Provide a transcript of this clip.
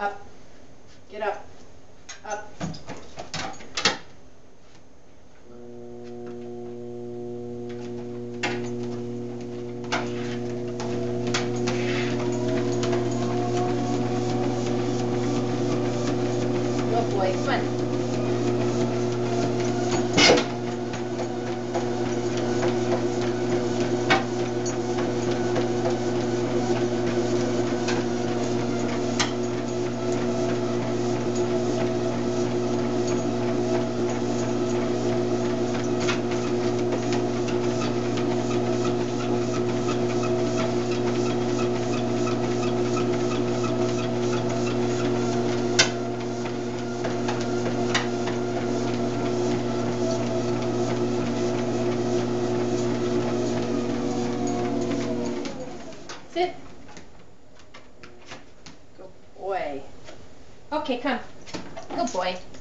Up. Get up. Up. Good boy. Come on. Sit. Good boy. Okay, come. Good boy.